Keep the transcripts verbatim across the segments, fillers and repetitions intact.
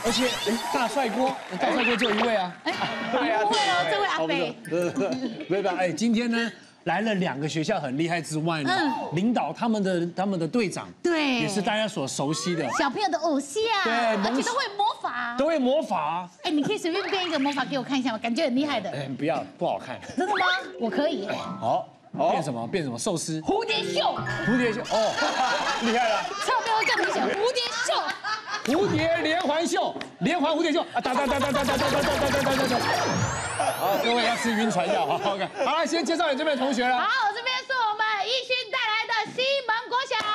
而且哎，大帅锅，大帅锅只有一位啊。 哎，对啊，不会哦，这位阿北。 不是吧？哎，今天呢来了两个学校很厉害之外呢，领导他们的他们的队长， 对， 也是大家所熟悉的小朋友的偶像， 对， 而且都会魔法， 都会魔法。 哎，你可以随便编一个魔法给我看一下吗？感觉很厉害的。 哎，不要，不好看。 真的吗？我可以。 好。变什么？变什么？寿司？ 蝴蝶袖。 蝴蝶袖哦，厉害了！ 上面会更明显，蝴蝶袖。 蝴蝶连环袖，连环蝴蝶袖啊！哒哒哒哒哒哒哒哒哒哒哒哒哒。好，各位要吃晕船药，好 ，OK。好了，先介绍你这边的同学了。 好，这边是我们一勋带来的西门国小。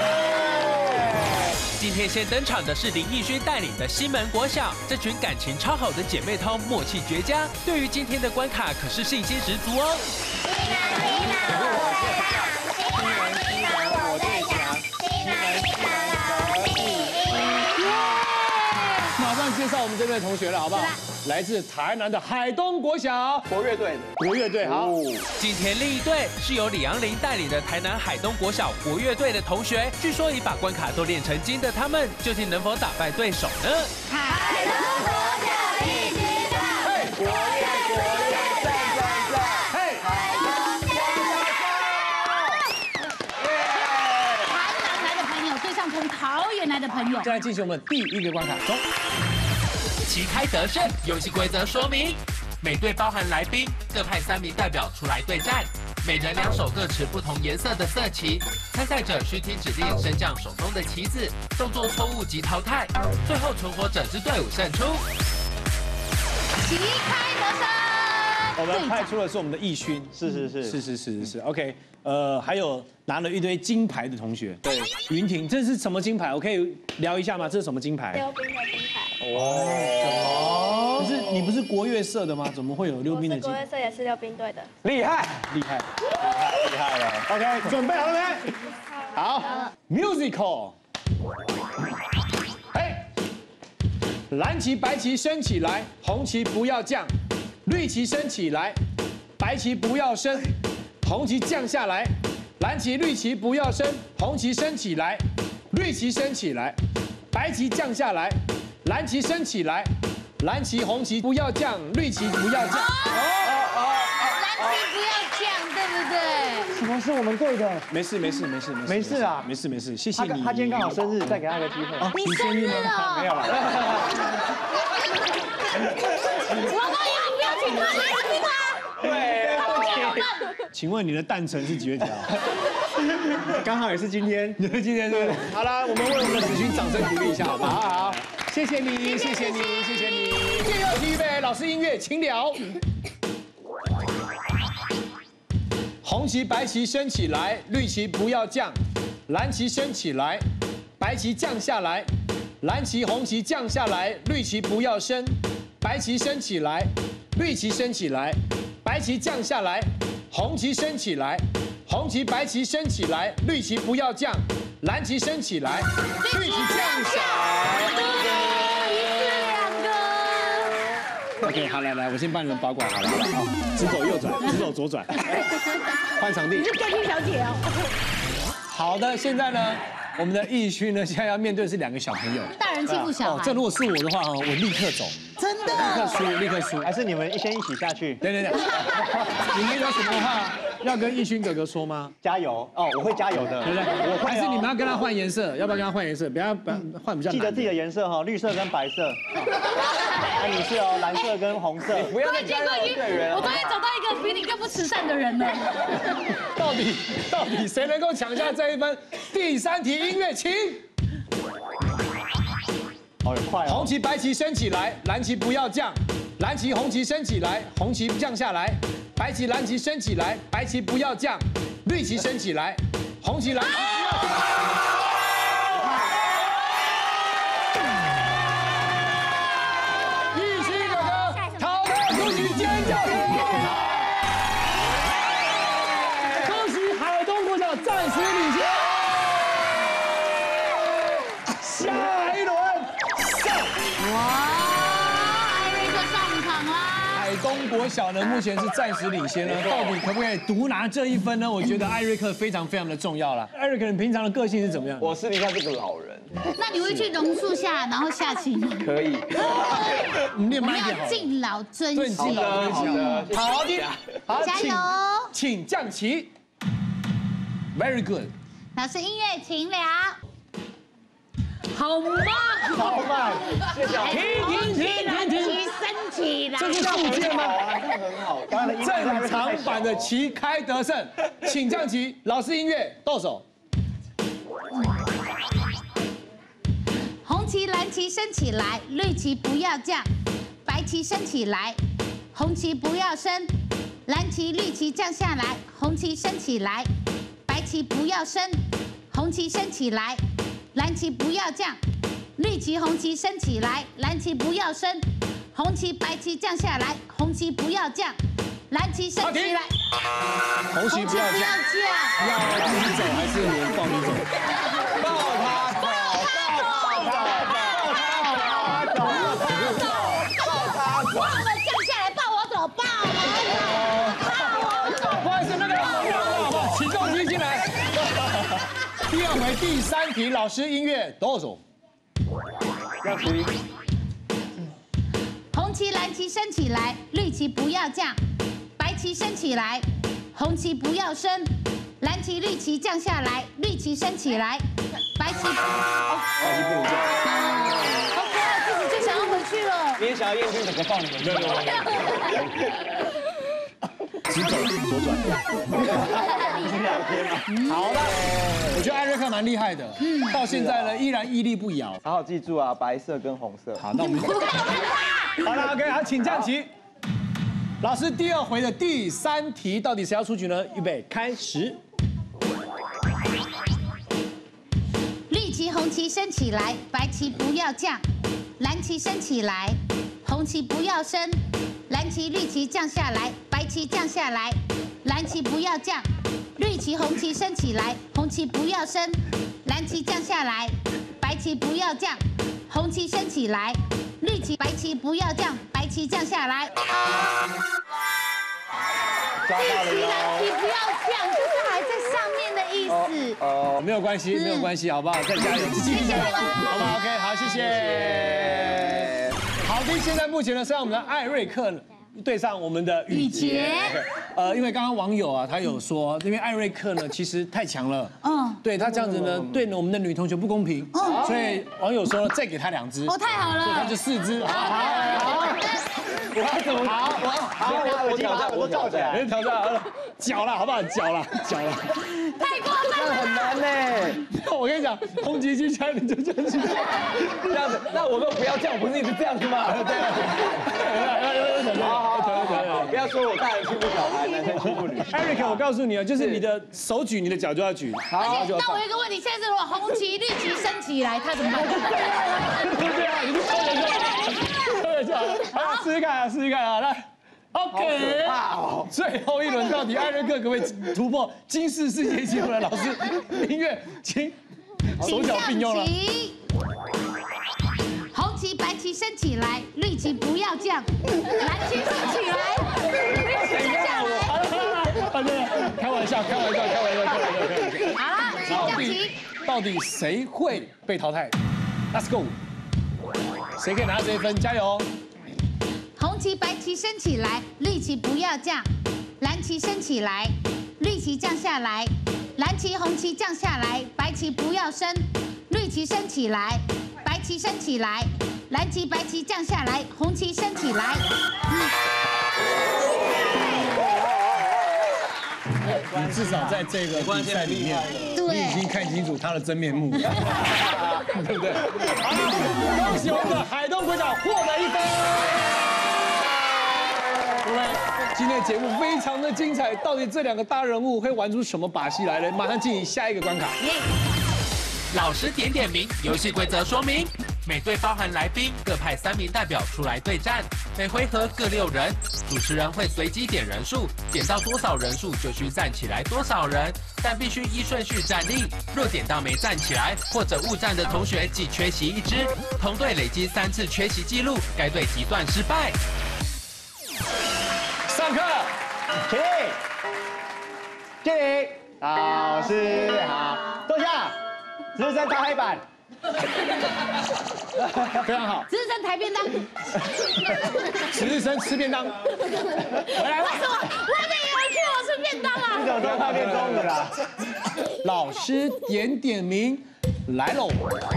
今天先登场的是林奕勋带领的西门国小，这群感情超好的姐妹淘，默契绝佳。对于今天的关卡，可是信心十足哦。西门，西门，我最强；西门，西门，我最强；西门，西门，可以。 马上介绍我们这边的同学了，好不好？来自台南的海东国小国乐队的国乐队，好。 今天另一队是由李阳林带领的台南海东国小国乐队的同学，据说已把关卡都练成精的他们，究竟能否打败对手呢？ 海东国小一起唱， 嘿，国乐国乐赞赞赞，嘿，海东加油！台南来的朋友对上从桃园来的朋友， 现在进行我们第一个关卡，走。 旗开得胜，游戏规则说明：每队包含来宾，各派三名代表出来对战，每人两手各持不同颜色的色旗，参赛者需听指令升降手中的旗子，动作错误即淘汰，最后存活者之队伍胜出。 旗开得胜。 我们派出的是我们的奕勋， 是是是是是是是是 ，OK， 呃，还有拿了一堆金牌的同学， 对， 云婷，这是什么金牌？我可以聊一下吗？这是什么金牌？ 溜冰的金牌。 哦，可是你不是国乐社的吗？怎么会有溜冰的金牌？ 国乐社也是溜冰队的。 厉害， 厉害， 厉害了。 OK， 准备好了没？好 ，musical， 嘿，蓝旗白旗升起来，红旗不要降，绿旗升起来，白旗不要升，红旗降下来，蓝旗绿旗不要升，红旗升起来，绿旗升起来，白旗降下来，蓝旗升起来，蓝旗红旗不要降，绿旗不要降。 蓝旗不要降，对不对？ 什么是我们队的？ 没事没事没事没事没事啊没事没事，谢谢你。 他他今天刚好生日，再给他一个机会。 哦， 你生日了？ 没有了。 我们也不要请他，不要请他。 对， 他不见我们。 请问你的诞辰是几月几号？ 刚好也是今天。 你的今天对不对？好了，我们为我们的子勋掌声鼓励一下，好不好？好好，谢谢你，谢谢你，谢谢你。预备，老师音乐，请聊。红旗白旗升起来，绿旗不要降，蓝旗升起来，白旗降下来，蓝旗红旗降下来，绿旗不要升，白旗升起来，绿旗升起来，白旗降下来，红旗升起来，红旗白旗升起来，绿旗不要降，蓝旗升起来，绿旗降下来。OK， 好，来来，我先帮你们保管好了，好了，好，直走右转，直走左转，换场地。 你是电梯小姐哦。 好的，现在呢，我们的奕勋呢，现在要面对的是两个小朋友。 大人欺负小孩。 这如果是我的话，我立刻走， 真的。 立刻输，立刻输。 还是你们先一起下去？ 等等等，你们有什么话要跟奕勋哥哥说吗？ 加油哦，我会加油的， 对不对？ 我会。 还是你们要跟他换颜色？要不要跟他换颜色？不要不要换比较难。 记得自己的颜色哈，绿色跟白色。那你是哦，蓝色跟红色。 不要再见过一，我终于找到一个比你更不慈善的人了。 到底到底谁能够抢下这一分？第三题音乐，请。 好快哦！ 红旗白旗升起来，蓝旗不要降，蓝旗红旗升起来，红旗降下来，白旗蓝旗升起来，白旗不要降，绿旗升起来，红旗蓝旗不要降。奕勋哥哥淘汰出局，尖叫声！恭喜海东国小暂时领先。下一轮上！ 哇，艾瑞克上场啦！ 海东国小呢，目前是暂时领先呢，到底可不可以独拿这一分呢？我觉得艾瑞克非常非常的重要了。艾瑞克，你平常的个性是怎么样？ 我私底下是个老人， 那你会去榕树下，然后下棋吗？ 可以。 我们练我们要慢一点好了。 敬老尊对， 贤敬。老尊好贤。 的， 好的，好，请加油！ 请降旗。Very good。 老师，音乐请了。 好慢， 好慢，谢谢。 停停停停停， 升起来。 这是速键吗？ 啊，这样很好。当然， 正常版的旗开得胜，请降旗。老师音乐动手。 红旗、蓝旗升起来，绿旗不要降；白旗升起来，红旗不要升；蓝旗、绿旗降下来，红旗升起来；白旗不要升，红旗升起来；蓝旗不要降；绿旗、红旗升起来，蓝旗不要升；红旗、白旗降下来，红旗不要降；蓝旗升起来， 红旗不要降， 不要降。 要自己走还是我抱你走？ 抱他走， 我们降下来，抱我走，抱我走。 不好意思，那个好不好？起重机进来。第二回第三题，老师音乐动手。 要旗。 红旗、蓝旗升起来，绿旗不要降；白旗升起来，红旗不要升；蓝旗、绿旗降下来，绿旗升起来，白旗。 白旗不能降。 好可爱，自己就想要回去了。 你也想要验证整个放你们？没有没有。 直走左转。好了，我觉得艾瑞克蛮厉害的，嗯，到现在呢依然屹立不摇。 好好记住啊，白色跟红色。 好，那我们好了 ，OK， 好，请降旗。老师，第二回的第三题到底谁要出局呢？预备，开始。 绿旗、红旗升起来，白旗不要降；蓝旗升起来，红旗不要升；蓝旗、绿旗降下来，白旗降下来，蓝旗不要降；绿旗、红旗升起来，红旗不要升；蓝旗降下来，白旗不要降；红旗升起来，绿旗、白旗不要降，白旗降下来。 抓到了绿旗、蓝哟。 旗不要降，就是还在上面的意思。 哦， 没有关系，没有关系，好不好？再加油，继续加油，好不好 ？OK， 好，谢谢。好的，现在目前呢是让我们的艾瑞克对上我们的雨杰。呃，因为刚刚网友啊，他有说，因为艾瑞克呢其实太强了，嗯，对他这样子呢，对我们的女同学不公平，所以网友说再给他两只， 哦，太好了， 所以他就四只，好好好。 我要怎么？好，我好，我挑战，我罩起来。 没挑战好了，脚了，好不好？脚了，脚了。 太过分了， 很难呢。 我跟你讲，红旗机枪你就这样子， 这样子，那我们不要这样，不是一直这样子吗？对。好好好好，不要说我大人欺负小孩，男生欺负女生。 Eric， 我告诉你啊，就是你的手举，你的脚就要举。好， 那我有一个问题，现在是如果红旗、绿旗升起来，他怎么办？ 对啊，你就收着就收着就好。好，试试看啊，试试看啊，来 ，OK。最后一轮到底艾瑞克可不可以突破金氏世界纪录呢？老师，音乐，请手脚并用了。 红旗、白旗升起来，绿旗不要降；蓝旗升起来，绿旗降下来。 好了好了好了，开玩笑，开玩笑，开玩笑，开玩笑，开玩笑。 好了，请降旗。 到底谁会被淘汰 ？Let's go。谁可以拿这一分？加油！ 红旗、白旗升起来，绿旗不要降；蓝旗升起来，绿旗降下来；蓝旗、红旗降下来，白旗不要升；绿旗升起来，白旗升起来；蓝旗、白旗降下来，红旗升起来。 你至少在这个比赛里面，你已经看清楚他的真面目，对不对？好，恭喜我们的海东国小获得一分。各位，今天的节目非常的精彩，到底这两个大人物会玩出什么把戏来呢？马上进行下一个关卡。 老师点点名，游戏规则说明：每队包含来宾各派三名代表出来对战，每回合各六人，主持人会随机点人数，点到多少人数就需站起来多少人，但必须依顺序站立。若点到没站起来或者误站的同学，即缺席一支。同队累积三次缺席记录，该队即断失败。 上课， 起立，敬礼，老师好，坐下，资深大黑板， 非常好。 值日生抬便当。 值日生吃便当。回来为什么外面有人劝我吃便当啊？ 你怎么都快变中午了？ 老师点点名，来喽。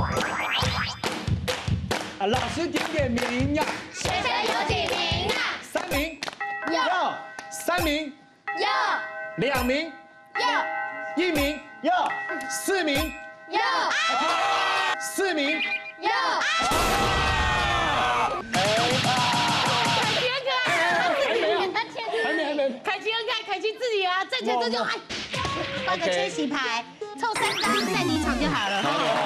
啊，老师点点名呀。 学生有几名啊？ 三名。 要三名。 有。 两名。 有。 一名。 要四名。 有。 四名。 有。凯奇很可爱。 还没还没。 凯奇很可爱，凯奇自己啊，正确正确，哎，画个缺席牌，凑三张再离场就好了。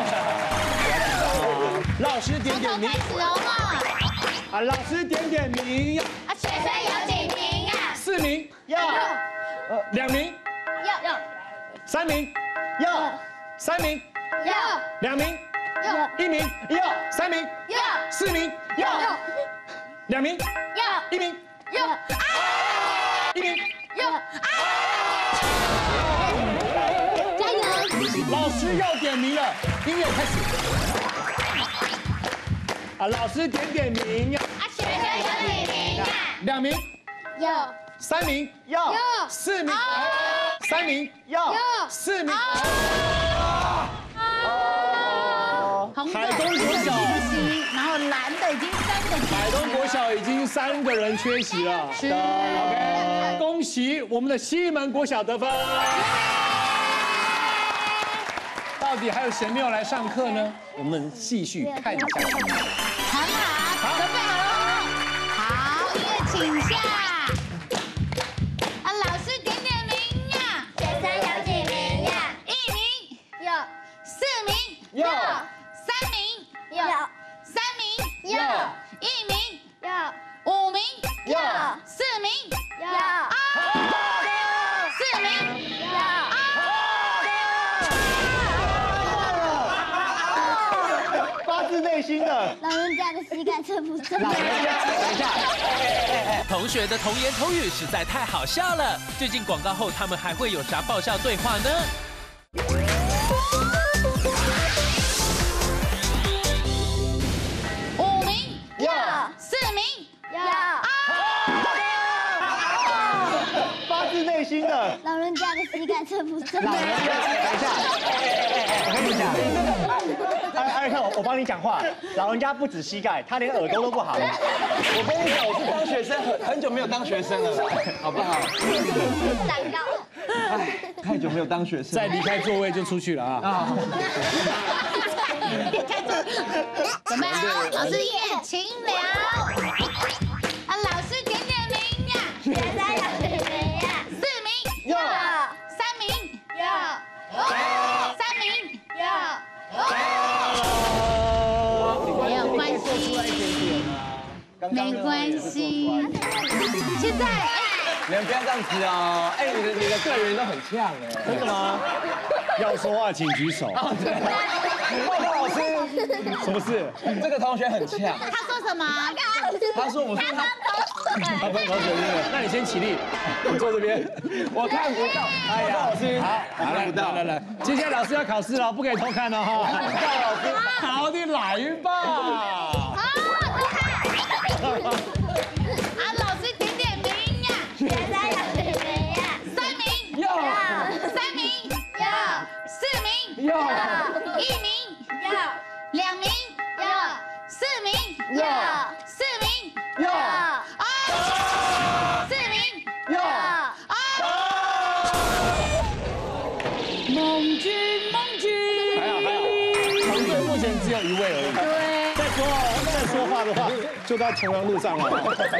老师点点名从头开。始哦嘛。 啊，老师点点名呀。 啊，学生有几名啊？ 四名。 要两名。 有有三名。 要三名。 有两名。 有一名。 要三名。 有四名。 有两名。 有一名。 有一名。 有啊！加油！ 老师要点名了，音乐开始。啊，老师点点名呀。 啊，学生有几名啊？ 两名。 有三名。 要有四名。三名。 要有四名。 红的海东国小缺席，然后蓝的已经三个缺席了。 海东国小已经三个人缺席了。 是 OK， 恭喜我们的西门国小得分。到底还有谁没有来上课呢？我们继续看一下。 很好，准备好了。好，音乐请下。啊，老师点点名呀。学生有几名呀？一名。有。四名。 有三名。有。三名。 有一名。 有五名。 有四名。 有啊。四名。 有发自内心的。 老人家的膝盖撑不撑？ 老人家，等一下， 同学的童言童语实在太好笑了。究竟广告后他们还会有啥爆笑对话呢？ 五名。 有四名。 有发自内心的。 老人家的膝盖撑不撑？ 老人家，等一下，我跟你讲，你这个，艾艾克，我帮你讲话。老人家不止膝盖，他连耳朵都不好。我跟你讲，我是当学生很很久没有当学生了，好不好？ 长高。 哎，太久没有当学生。 再离开座位就出去了啊！ 啊， 准备好，老师音乐请聊。啊，老师点点名呀。 学生有几名呀？ 四名。 有三名。 有三名。 有没有关系，没关系。现在，哎， 你们不要这样子哦。哎，你的你的个人都很呛哎。真的吗？ 要说话请举手。 报告老师， 什么事？ 这个同学很呛。 他说什么？ 他说我说他。 他分口水是不是？那你先起立，你坐这边。 我看不到。哎呀，老师， 好，来来来来，接下来老师要考试了，不可以偷看哦哈。 看不到老师。 好的，来吧。 啊，啊，老师点点名呀。 学生有几名呀？ 三名。 有三名。 有四名。 有一名。 有两名。 有四名。 有四名。 有啊，四名。 有。 啊，梦君梦君。 还好还好，团队目前只有一位而已。 对。 再说再说话的话，就到重阳路上了。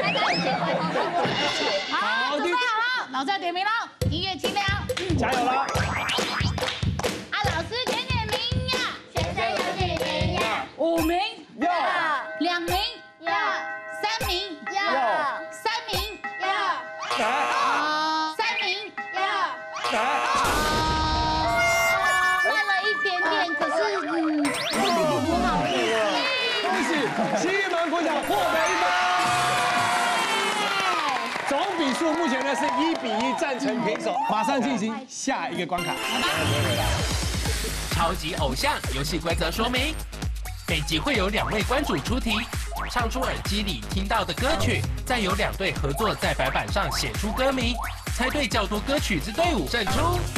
好，准备好了，老师要点名喽，音乐清凉。 加油啦！ 啊，老师点点名呀。 学生有几名呀？ 五名。 有两名。 有三名。 有三名。 有啊，三名。 有啊，慢了一点点，可是嗯，不好意思。 恭喜西门国小获得一分。总比数目前呢是一比一，战成平手。马上进行下一个关卡。 超级偶像游戏规则说明：每集会有两位关主出题，唱出耳机里听到的歌曲，再由两队合作在白板上写出歌名，猜对较多歌曲之队伍胜出。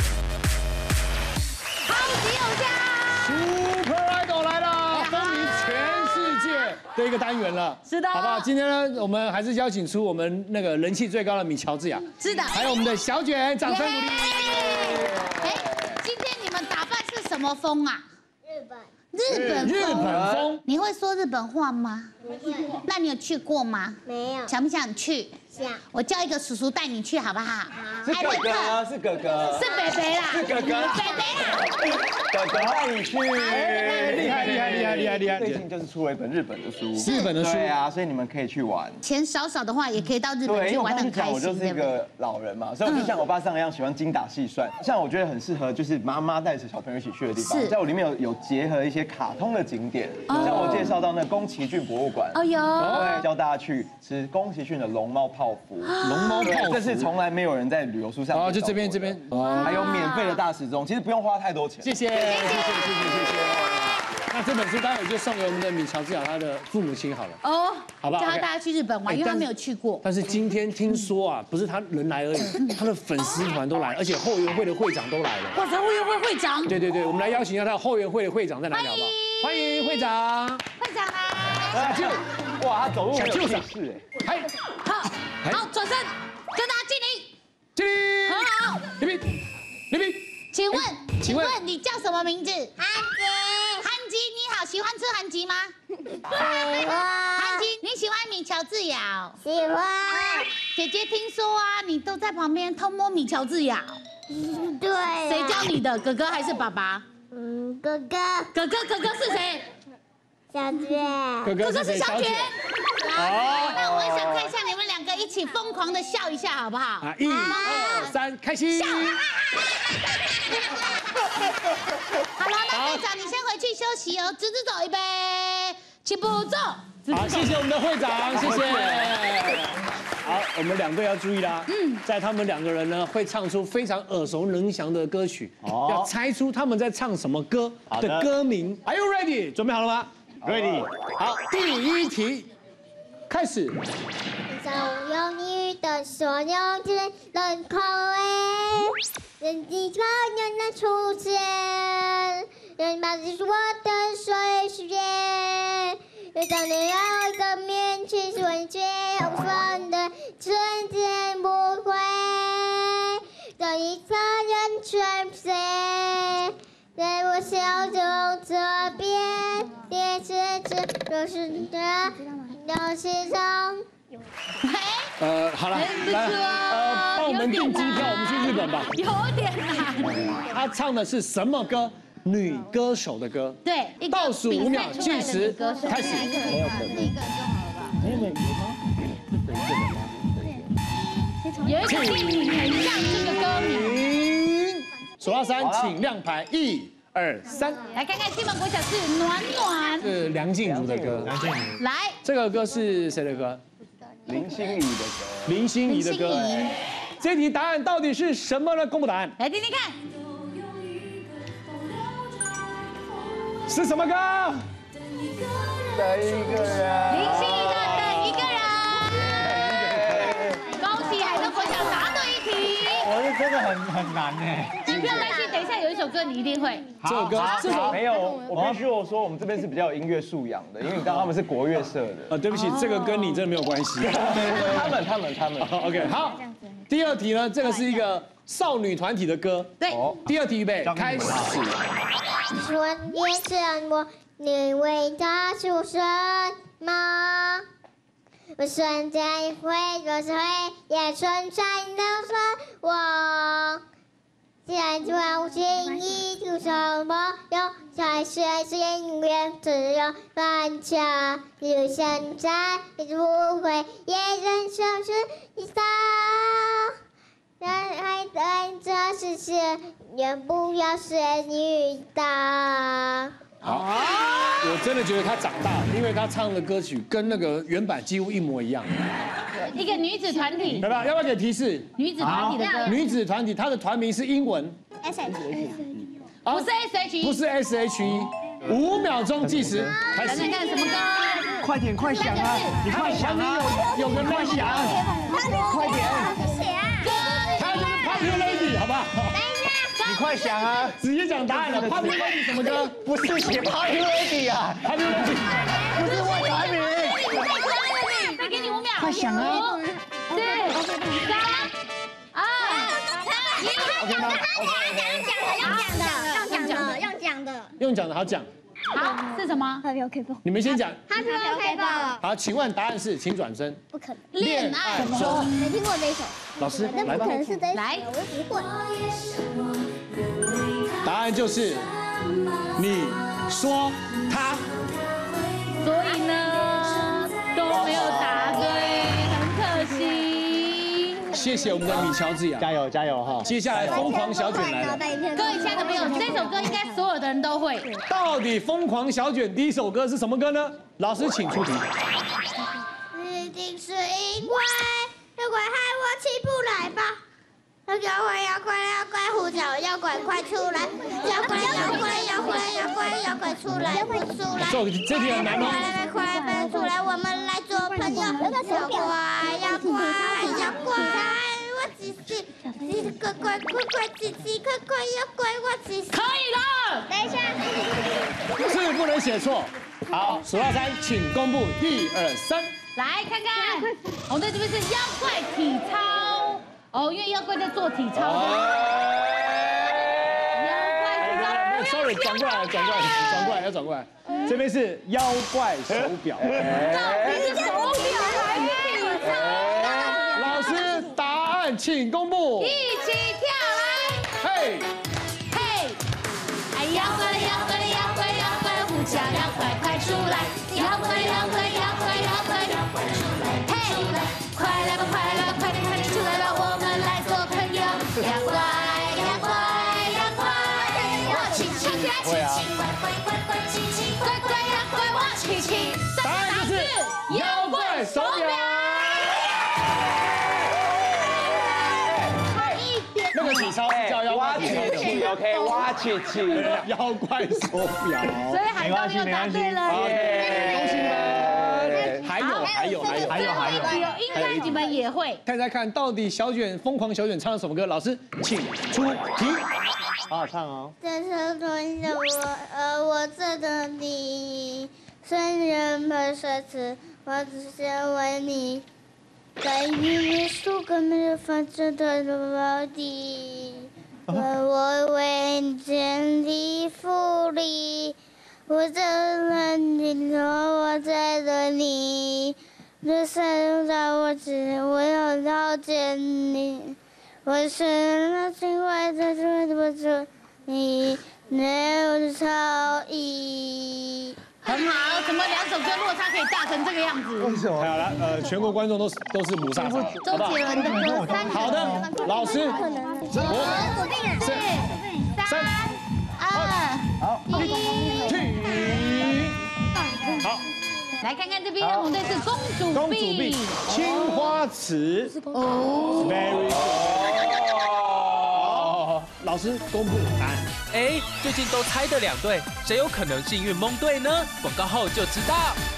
超级偶像 Super Idol 来了，风靡全世界的一个单元了。 是的好不好？今天呢，我们还是邀请出我们那个人气最高的米乔治亚， 是的， 还有我们的小卷，掌声鼓励。 哎，今天你们打扮是什么风啊？ 日本日本日风。 本风， 你会说日本话吗？ 不会， 那你有去过吗？ 没有想不想去？ 想我叫一个叔叔带你去，好不好？ 是哥哥啊，是哥哥， 是北北啦， 是哥哥， 北北啦。 哥哥带你去。 厉害厉害厉害厉害厉害！ 最近就是出了一本日本的书， 日本的书对啊，所以你们可以去玩。 钱少少的话，也可以到日本对，因去为我刚玩得很开刚讲我就心，对不对？ 是一个老人嘛，所以我就像我爸上一样喜欢精打细算。像我觉得很适合就是妈妈带着小朋友一起去的地方， 是在我里面有有结合一些卡通的景点，像我介绍到那宫崎骏博物馆， 哦有， 对，教大家去吃宫崎骏的龙猫泡芙。 龙猫对泡芙， 这是从来没有人在旅游书上哦， 介绍过的。 就这边这边，哦， 还有免费的大时钟，其实不用花太多钱。 谢谢谢谢谢谢谢谢。那这本书待会就送给我们的米乔治亚他的父母亲好了。 哦， 好吧叫他 OK 带他去日本玩，因为他没有去过。 但是今天听说啊，不是他人来而已，他的粉丝团都来，而且后援会的会长都来了。 哇塞，会员会会长， 对对对，我们来邀请一下他的后援会的会长在哪里好不好？欢迎会长， 会长来。 小舅， 哇，他走路很有气小舅子势哎。 嗨， 好，好，转身跟大家敬礼。 敬礼， 很好。 李斌，李斌， 请问， 请问请问你叫什么名字？ 安吉韩吉，你好，喜欢吃韩吉吗？ 喜韩欢吉，你喜欢米乔治亚？ 喜欢， 姐姐听说啊，你都在旁边偷摸米乔治亚， 对啊， 谁教你的？哥哥还是爸爸？ 嗯，哥哥哥哥，哥哥是谁？ 小姐， 哥哥哥是小卷。 好那我也想看一下你们两个一起疯狂的笑一下，好不好？ 啊，一二三，开心。 好了，那会长你先回去休息哦，直直走一杯，起步走。 好，谢谢我们的会长，谢谢。好，我们两队要注意啦。嗯，在他们两个人呢会唱出非常耳熟能详的歌曲， 哦要猜出他们在唱什么歌的好的歌名。Are you ready？准备好了吗 Ready 好，第一题，开始。 手用你的所有之人口味，人机超人的出现，人把是我的水时间，有当你要一个面去瞬间，无双的瞬间不会，让一个人全谁，在我笑中这边，电视机都是的，都是中。 呃，好了，来，呃，帮我们订机票，我们去日本吧。 有点难。 他唱的是什么歌？女歌手的歌。 对，一个倒数五秒比赛出来的计时女歌手开始哪一个人啊那一个就好了吧？ 没有没有有一个电影很像这个歌名， 停，数到三，请亮牌，一、二、三。 来看看西门国小是暖暖。 是梁静茹的歌。梁静茹。 来， 这个歌是谁的歌？ 林心怡的歌， 林心怡的歌林心怡。 这题答案到底是什么呢？公布答案来听听看。 是什么歌？ 的一个人。 林心怡的《等一个人》，恭喜海德国小答对一题。 我是真的很很难哎。 你不要担心，等一下有一首歌你一定会。 这首歌，这首没有，我必须我说我们这边是比较有音乐素养的，因为你知道他们是国乐社的。 呃，对不起，这个跟你真的没有关系。 他们他们他们。 OK， 好。第二题呢，这个是一个少女团体的歌。 对， 第二题预备，开始。 说也什么？你为他出什么？我存在会，若是会，也存在的说我。既然突然无情意图什么用？才是心愿只有反差。就现在也不会，也忍受是一伤。男孩等这世界，也不要是女的。 好，我真的觉得他长大了，因为他唱的歌曲跟那个原版几乎一模一样。 一个女子团体， 要不要？要不要给提示？ 女子团体的歌。 女子团体，她的团名是英文。 S S 不是 S H E， 不是 S H E。五秒钟计时，开始。 想想看什么歌？ 快点，快想啊！你快想啊！ 有个快想， 快点！ 他就是 Popular Lady， 好不好？ 你快想啊！ 直接讲答案了。Popular Lady 什么歌？ 不是写 Popular Lady 啊 ，Popular Lady 不是我产品。 再给你五秒， 快想啊！ 四、三、二、一。 OK 吗用讲的， 用讲的， 用讲的好讲。 好，是什么？ 你们先讲。 他是 OK 吧？ 好，请问答案是，请转身。 不可能， 恋爱中， 没听过这一首。 老师那不来吧。 可能是这一首， 来我不会。 答案就是，你说他。 所以呢都没有答对，很可惜。 谢谢我们的米乔治亚， 加油加油哈！ 接下来疯狂小卷来了。 各位亲爱的朋友，这首歌应该所有的人都会。 到底疯狂小卷第一首歌是什么歌呢？老师请出题。 一定是因为妖怪害我起不来吧？妖怪妖怪妖怪呼叫妖怪快出来！妖怪妖怪妖怪妖怪妖怪出来不出来？ 这这题很难哦。 快快快出来，我们来做朋友。妖怪妖怪妖怪，我只是只是乖乖乖乖奇奇怪怪妖怪，我只是。 可以了。 等一下。 是不能写错。好，数到三，请公布一二三。 来看看，红队这边是妖怪体操哦，因为妖怪在做体操。妖怪体操 ，sorry， 转过来，转过来，转过来，要转过来。这边是妖怪手表。 你是手表还是体操？ 老师，答案请公布。 一起跳来， 嘿， 嘿！哎，妖怪的妖怪的妖怪妖怪呼叫妖怪快出来！妖怪妖怪妖怪妖怪妖怪出来！嘿！快来吧快来吧快点快点出来吧，我们来做朋友。妖怪妖怪妖怪，我亲亲起来亲亲乖乖乖乖亲亲乖乖妖怪我亲亲。 答案就是妖怪手表。那个体操是叫妖怪体操气 OK， 挖气气， 妖怪手表。 所以海盗又答对了。 恭喜你们！还有还有还有还有还有有应该你们也会。 猜猜看，到底小卷疯狂小卷唱了什么歌？老师，请出题。 好好唱哦。 这是吞着我，而我这的你，虽然不奢侈，我只想为你，在你数个没有发着的落地，而我为你建立福利，我在等你，我在等你，这三在我只我要了解你。我是那情怀在这不住你没有超意。 很好，怎么两首歌落差可以大成这个样子？ 为什么？ 好了，呃，全国观众都是都是母萨萨， 周杰伦的歌三。 好的，老师，五、四、三、 二、 好， 一， 停。好， 来看看这边红队是公主公主病，青花瓷。 哦， Very good。好，老师公布答案。 哎，最近都猜的两对，谁有可能幸运蒙对呢？广告后就知道。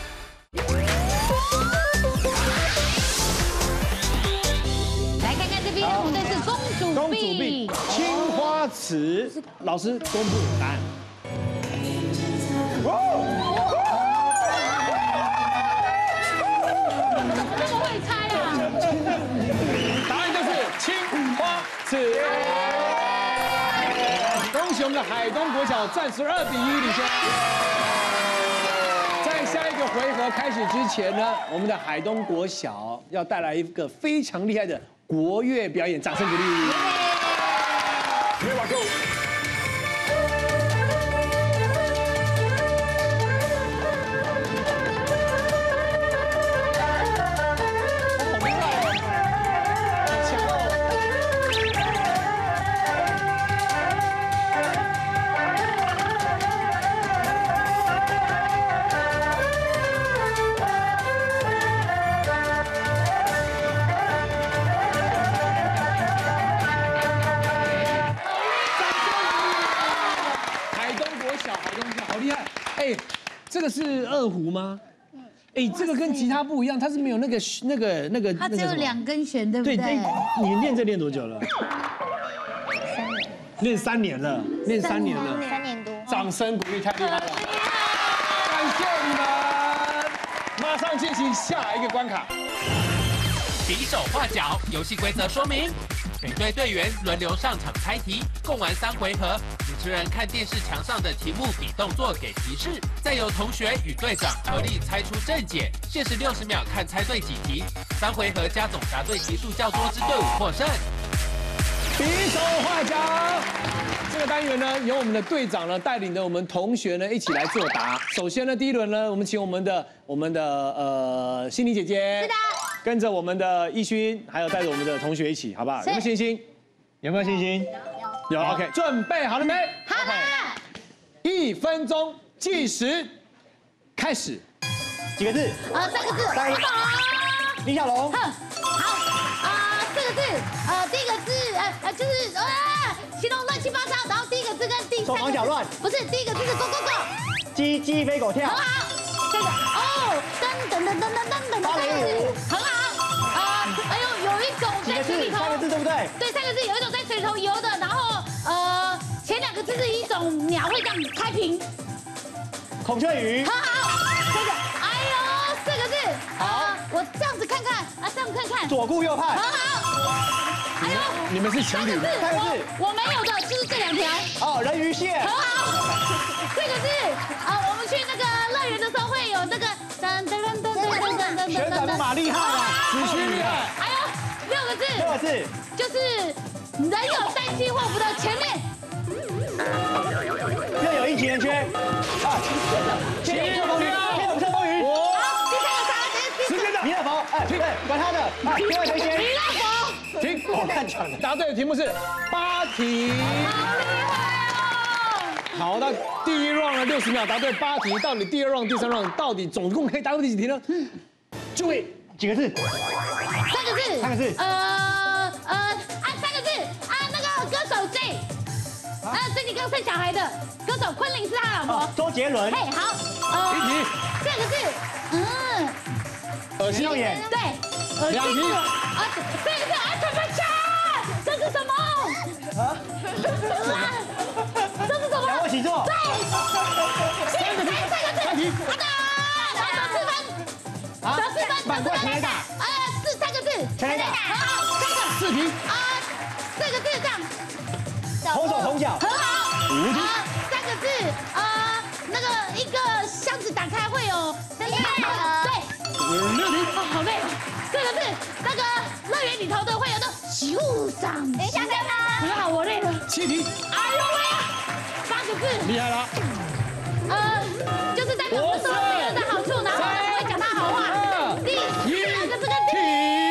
来看看这边红队是公主公主病病，， 青花瓷。老师公布答案。 这么会猜啊！ 答案就是青花瓷。恭喜我们的海东国小暂时二比一领先。在下一个回合开始之前呢，我们的海东国小要带来一个非常厉害的国乐表演，掌声鼓励。 厉害！哎，这个是二胡吗？哎，这个跟吉他不一样，它是没有那个那个那个。 它只有两根弦，对不对对？ 你练这练多久了？ 三年， 练三年了，练三年了。 三年多。 掌声鼓励，太厉害了！感谢你们！马上进行下一个关卡。 比手画脚，游戏规则说明：每队队员轮流上场猜题，共玩三回合。主持人看电视墙上的题目比动作给提示，再由同学与队长合力猜出正解。限时六十秒，看猜对几题。三回合加总答对题数较多之队伍获胜。 比手画脚，这个单元呢，由我们的队长呢带领着我们同学呢一起来作答。首先呢，第一轮呢，我们请我们的我们的呃心妮姐姐，是的，跟着我们的奕勋，还有带着我们的同学一起，好不好？有没有信心？ 有没有信心？ 有。OK， 准备好了没？ 好了。 一分钟计时，开始。 几个字？ 呃，三个字。 三个字。李小龙。 哼，好。啊，四个字。呃，第一个字，呃呃，就是呃，形容乱七八糟。然后第一个字跟第手三个忙脚乱。 不是，第一个字是 go go go。 鸡鸡飞狗跳。 很好。这个哦，噔噔噔噔噔噔噔。 芭蕾舞。 很好。啊，哎呦，有一种在水里头。 三个字对不对？ 对，三个字有一种在水里头游的，然后呃，前两个字是一种鸟会这样开屏。 孔雀鱼。 很好。这个，哎呦，四个字。好，我这样子看看，啊，这样看看。 左顾右盼。 很好。哎呦， 你们是情侣。 三个字，我我没有的就是这两条。 哦，人鱼线。 很好。这个字，啊，我们去那个乐园的时候会有那个噔噔噔噔噔噔噔噔。 旋转木马厉害啊！ 子虚厉害。 哎呦，六个字。 六个字。 就是人有三七祸福的前面。 又有一级人缺。啊，天有风雨，天有风雨。 好，第三个啥？ 时间到。 弥勒佛，哎，对，管他的。啊，另外谁先？ 弥勒佛。 停， 我乱讲的。 答对的题目是八题。 好厉害哦！ 好，那第一 round 呢六十秒答对八题，到底第二 round、第三 round 到底总共可以答对几题呢？诸位几个字？ 三个字。 三个字。 呃呃，啊，三个字啊，那个歌手 J， 啊，最近刚生小孩的歌手昆凌是他老婆。 周杰伦。 嘿，好。呃， 一题。 这个字，嗯， 恶心用眼。 对，恶两题。 啊，这个字啊，什么枪？这是什么？啊？这是什么？ 仰卧起坐。 对。三个字，三个字。 三题。 啊的，得四分。 啊， 得四分， 反过来全垒打。 呃，四三个字。 全垒打。 很好，三个。 四题。 啊，四个字这样。 红手红脚。 很好。 五题。 啊，三个字，呃，那个一个箱子打开会有那个对。 六题。 哦，好累哦。四个字，那个乐园里头的会有的咻上。 等一下，等一下。 很好，我累了。 七题。 哎呦喂啊！八个字。 厉害了。 呃，就是代表不说别人的好处，然后不会讲他好话。第四个字跟停。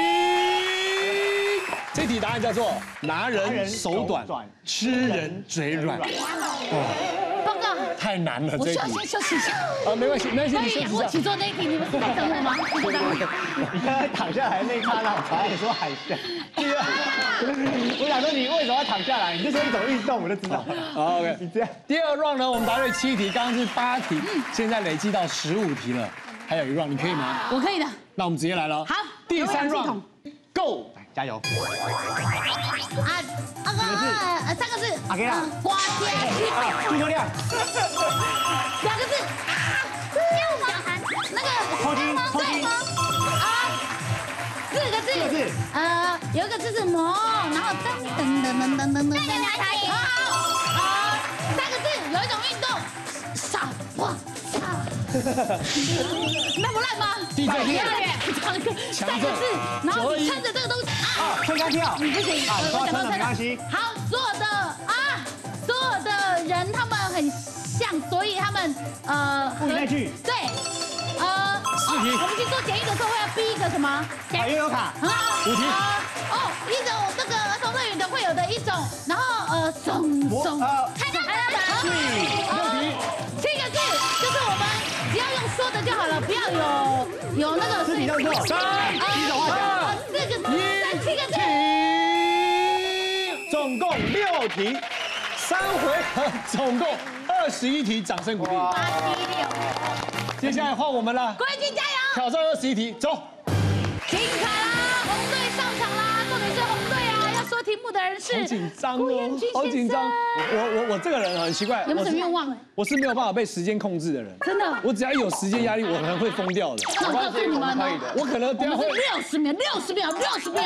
这题答案叫做拿人手短，吃人嘴软。 报告。 太难了，这一题。 我需要先休息一下。 啊，没关系，没关系， 关你休息一下。 于仰卧起坐那一题，你们是在等我吗？你等我。 你刚才躺下来那一刹那，我才说海象。第二，我想说你为什么要躺下来？你就说一种运动，我就知道。 好 ，OK。 你这样。 第二 round 呢，我们答对七题，刚刚是八题，现在累计到十五题了，还有一 round，你可以吗？ 我可以的。 那我们直接来了。 好。 第三 round，Go。 加油！ 啊，那个呃三个字。 阿给啦。 花天酒地。 足球量。 两个字。啊，又讲韩那个。 抽筋。抽筋。 啊，四个字。 四个字。 呃，有一个字是魔，然后噔噔噔噔噔噔噔。再来台语。好。呃，三个字，有一种运动，傻哇傻。那不烂吗？ 第九题。 三个字，然后你撑着这个东西啊，撑杆跳。 你不行， 啊， 我我撑着没关系。 好，所有的啊，所有的人他们很像，所以他们呃。 物以类聚。 对。呃。 四题。 我们去做检疫的时候会要逼一个什么？ 啊，悠游卡。 很好。 五题。 哦，一种那个儿童乐园的会有的一种，然后呃，松松。看到看到。 六题。 七个字，就是我们只要用说的就好了，不要有有那个。 肢体动作。 三。 比手画脚。 四个字，三七个字。 总共六题， 三回合总共二十一题，掌声鼓励。 八七六， 接下来换我们了， 郭彦均加油！ 挑战二十一题，走。 精彩啦！红队上场啦！重点是红队啊，要说题目的人是好紧张郭彦哦均， 好紧张。 先生我我我这个人很奇怪， 有没有什么我是愿望？ 我是没有办法被时间控制的人。 真的， 我只要有时间压力，我可能会疯掉的。 那我告诉你们哦， 我可能我们等下会是六十秒，六十秒，六十秒，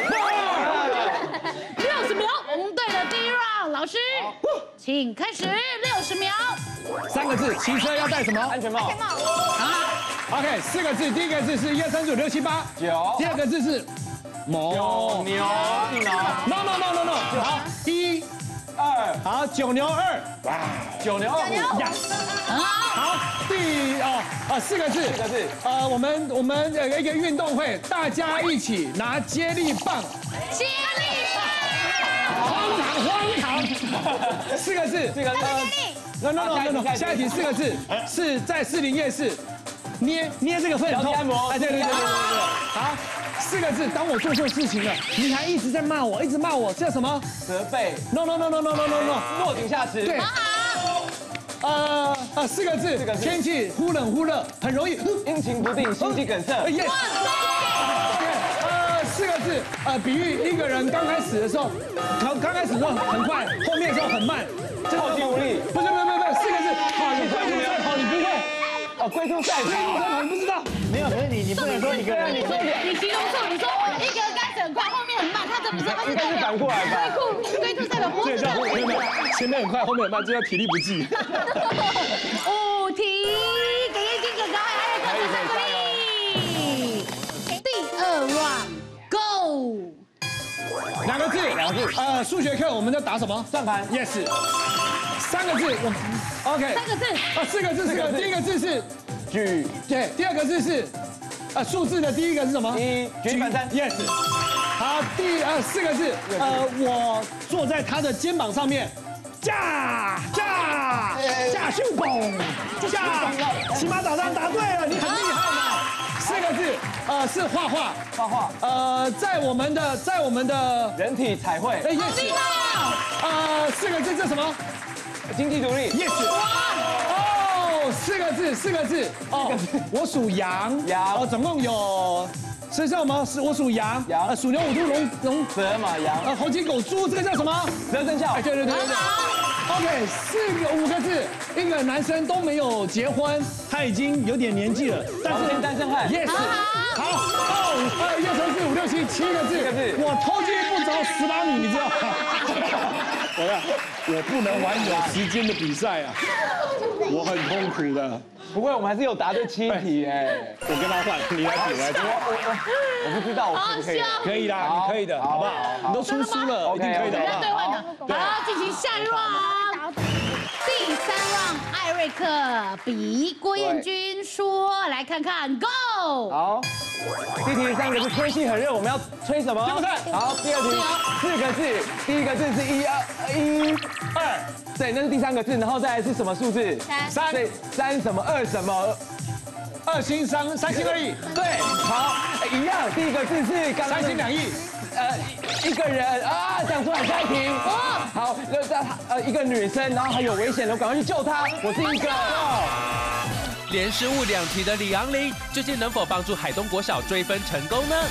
六十秒。红队的第一 round， 老师，请开始，六十秒。 三个字，骑车要戴什么？ 安全帽。 好， OK， 四个字，第一个字是一二三四五六七八， 九。 第二个字是牛牛一毛。 ，no no no no no， 好，一， 二。 好，九牛二， 九牛二虎。 呀，好，第哦啊四个字， 四个字。 呃，我们我们有一个运动会，大家一起拿接力棒， 接力棒， 荒唐荒唐，四个字， 这个接呃力， no no no no no， 下一题下一题四个字，是在士林夜市捏捏这个会很痛， 脚底按摩哎，对对对对对对，好，四个字，当我做错事情了，你还一直在骂我，一直骂我，这叫什么责备。 ？no no no no no no no no， 落井下石。 对， 好， 呃呃四个字， 四个字天气忽冷忽热，很容易， 阴晴不定，心肌梗塞。 呃 yes，对，呃四个字，呃比喻一个人刚开始的时候，刚刚开始的时候很快，后面的时候很慢，这后继无力。 不是不是不是不是四个字，好，你龟兔赛跑你不会， 哦，龟兔赛龟兔赛跑你不知道。 没有，可是你你不能说一个人，你说两， 你形容错，你说一个开始很快，后面很慢，他怎么知道他是应该是反过来吧？ 龟兔龟兔赛跑，不这叫是这样没有没有，前面很快，后面很慢，这叫体力不济。 五题，给燕京哥哥还有一个掌声鼓励。第二 round go， 两个字，两个字。呃，数学课我们在打什么？ 算盘。 Yes。三个字，我 OK。 三个字， 啊，四个字，四个。第一个字是举对，第二个字是呃数字的第一个是什么？ 一，举反三。 Yes。好，第呃四个字，呃，我坐在他的肩膀上面，驾驾驾秀蹦，驾，起码早上答对了，你很厉害嘛。四个字，呃，是画画， 画画。 呃，在我们的在我们的人体彩绘。 哎好厉 yes， 害哦！ 呃，四个字这什么经济独立。 ？Yes。哦，四个字，四个字。哦，我属羊， 羊哦，总共有。是叫什么？是我属羊， 羊呃，属牛、虎、兔、龙、龙， 蛇马羊。 呃，猴、鸡、狗、猪，这个叫什么？ 蛇生肖哎，。对对对对对。OK，四个五个字，一个男生都没有结婚，他已经有点年纪了，但黄金单身汉。 Yes，好，二五二一二三四五六七七个字， 七个字我偷鸡不着十八米，你知道吗？我呀，我不能玩有时间的比赛啊，我很痛苦的。 不过我们还是有答对七题哎。 我跟他换，你来比，我来比。 我不知道我可不可以。 可以啦，你可以的，好不好？你都出书了，一定可以的， 我们要好不好？ 兑换的，好，进行下一 round。第三 round，艾瑞克比郭彦均说，来看看 go。 好，第一题三个字，天气很热，我们要吹什么？ 芥末菜好，第二题四个字，第一个字是一二一二，对，那是第三个字，然后再来是什么数字？ 三对，三什么二什么？ 二心三三心二意， 对，好，一样，第一个字是刚刚三心两意。 呃，一个人啊，讲出来下一题。好，那在呃一个女生，然后还有危险的，我赶快去救她。我是一个。 连失误两题的李昂玲，究竟能否帮助海东国小追分成功呢？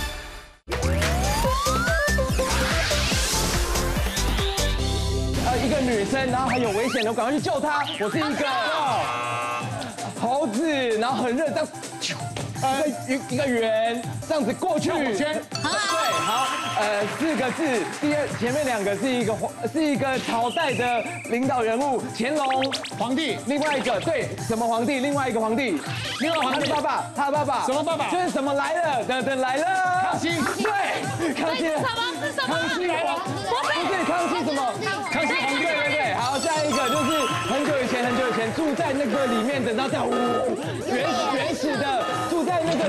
呃，一个女生，然后还有危险的，我赶快去救她。我是一个猴子，然后很热，这样，呃，一一个圆这样子过去。 圈。 对，好，呃，四个字，第二前面两个是一个皇，是一个朝代的领导人物，乾隆皇帝， 另外一个对什么皇帝？另外一个皇帝， 另外皇帝他的爸爸，他的爸爸什么爸爸就是什么来了，等等来了， 康熙对，康熙是什么？是什么？ 康熙来了，不是康熙什么？ 康熙皇帝对对对，好，下一个就是很久以前很久以前住在那个里面的，然后这样呜原原始的住在那个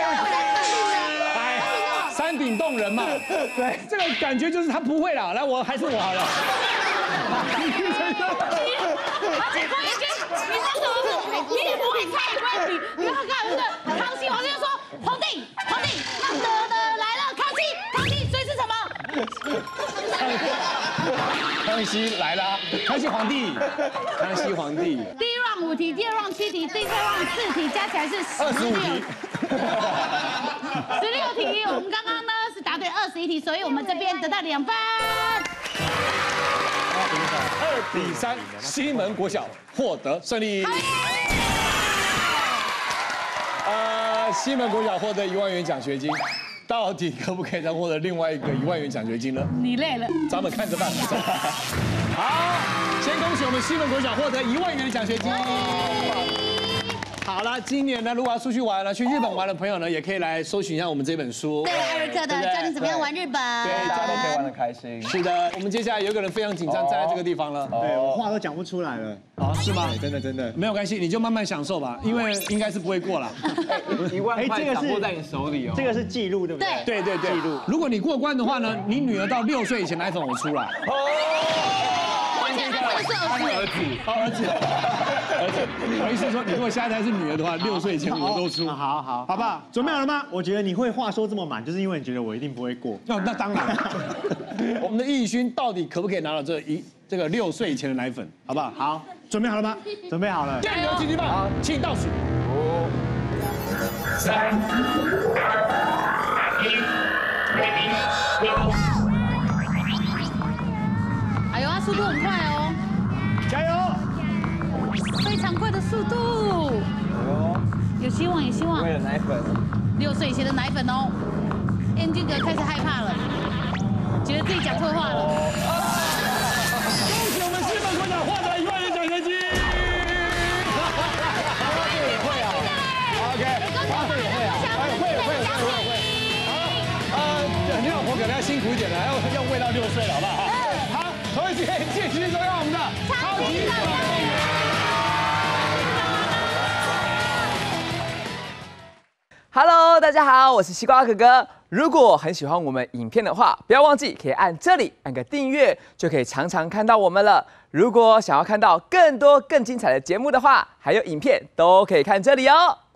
哎，山顶洞人嘛。对，这个感觉就是他不会了。来，我还是我好了。 而且郭彦均，你说什么？你也不会猜，也不会比。你要看那个康熙皇帝就说皇帝，皇帝，那得得来了，康熙，康熙，所以是什么？ 康熙来了。 康熙皇帝，康熙皇帝。 第一 round 五题，第二 round 七题，第三 round 四题，加起来是二十五题。 十六题，我们刚刚呢是答对二十一题，所以我们这边得到两分。 二比三，西门国小获得胜利。呃，西门国小获得一万元奖学金，到底可不可以再获得另外一个一万元奖学金呢？ 你累了， 咱们看着办。好，先恭喜我们西门国小获得一万元的奖学金。好了，今年呢，如果要出去玩了，去日本玩的朋友呢，也可以来搜寻一下我们这本书。 对，艾瑞克的教你怎么样玩日本。 对， 大家都可以玩得开心。 是的，我们接下来有一个人非常紧张，站在这个地方了。 对我话都讲不出来了。 哦，是吗？ 真的真的。 没有关系，你就慢慢享受吧，因为应该是不会过了。 一万块这个是掌握在你手里哦。 这个是记录，对不对？ 对对对对，记录。如果你过关的话呢，你女儿到六岁以前奶粉我出来。 而且他这个是儿子。 好，儿子，儿子，我意思是说，你如果下一胎是女儿的话，六岁以前我都出。 好好，好不好？准备好了吗？我觉得你会话说这么满，就是因为你觉得我一定不会过。 那那当然。我们的易勋到底可不可以拿到这一这个六岁以前的奶粉？好不好？ 好，准备好了吗？准备好了。 电流击击棒，请倒数。 五、三、二、一、零。 哎呦，他速度很快哦， 加油！ 非常快的速度。有希望，有希望。 为了奶粉。 六岁以前的奶粉哦。燕君哥开始害怕了，觉得自己讲错话了。 恭喜我们西门国小获得一万元奖学金。 这个也会啊。 OK， 这个也会啊。哎，会会会会会。好，呃，你老婆可能要辛苦一点了，要要喂到六岁了，好不好？好，同学继续收看我们的超级小动物。 Hello， 大家好，我是西瓜哥哥。如果很喜欢我们影片的话，不要忘记可以按这里按个订阅，就可以常常看到我们了。如果想要看到更多更精彩的节目的话，还有影片都可以看这里哦。